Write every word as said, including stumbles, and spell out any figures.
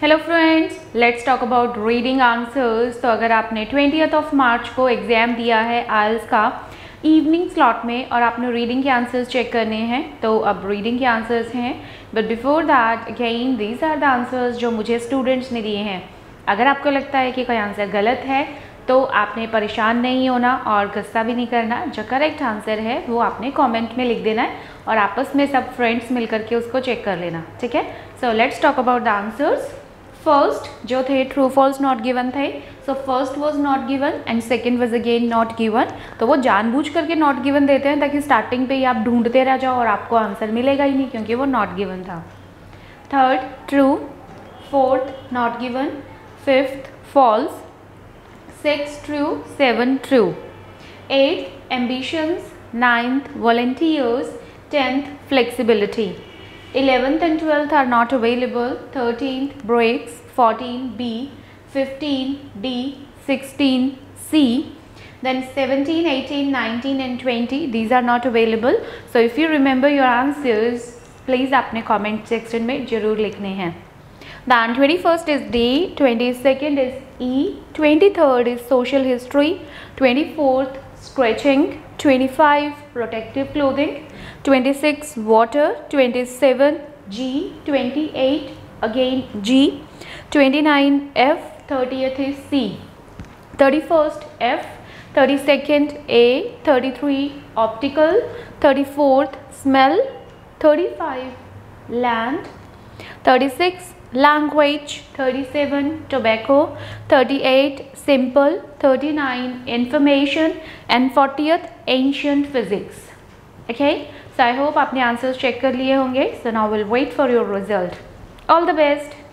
Hello friends, let's talk about reading answers. तो अगर आपने ट्वेंटियथ ऑफ मार्च को एग्ज़ाम दिया है आइल्स का इवनिंग स्लॉट में और आपने रीडिंग के आंसर्स चेक करने हैं, तो अब रीडिंग के आंसर्स हैं। But before that again these are the answers जो मुझे स्टूडेंट्स ने दिए हैं। अगर आपको लगता है कि कोई आंसर गलत है तो आपने परेशान नहीं होना और गुस्सा भी नहीं करना। जो करेक्ट आंसर है वो आपने कमेंट में लिख देना है और आपस में सब फ्रेंड्स मिल करके उसको चेक कर लेना, ठीक है। So let's talk about the answers. First जो थे ट्रू फॉल्स नॉट गिवन थे। So first was not given and second was again not given. तो वो जानबूझ करके नॉट गिवन देते हैं ताकि स्टार्टिंग पे ही आप ढूंढते रह जाओ और आपको आंसर मिलेगा ही नहीं क्योंकि वो नॉट गिवन था। Third true, fourth not given, fifth false, six true, seven true, eight ambitions, ninth volunteers, tenth flexibility, eleventh and twelfth are not available, thirteenth breaks, fourteen B, fifteen D, sixteen C, then seventeen, eighteen, nineteen and twenty these are not available. So if you remember your answers, please आपने comment section में जरूर लिखने हैं। Then twenty-first is D, twenty-second is E, twenty-third is social history, twenty-fourth stretching, twenty-five protective clothing, twenty-six water, twenty-seven G, twenty-eight again G, twenty-nine F, thirtieth is C, thirty-first F, thirty-second A, thirty-three optical, thirty-fourth smell, thirty-five land, thirty-six language, thirty-seven tobacco, thirty-eight simple, thirty-nine information and fortieth ancient physics. Okay, so I hope आपने answers check कर लिए होंगे. So now we'll wait for your result. All the best.